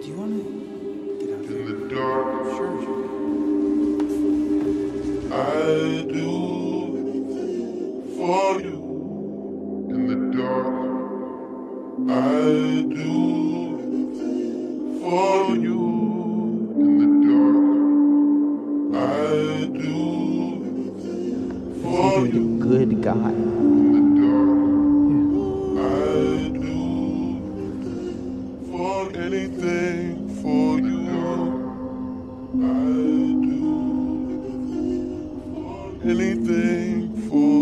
you want to get out in the dark? Sure. I do for you in the dark. I do for you in the dark. I do for He's you a good guy. in the dark. I do for anything for you. I do for anything for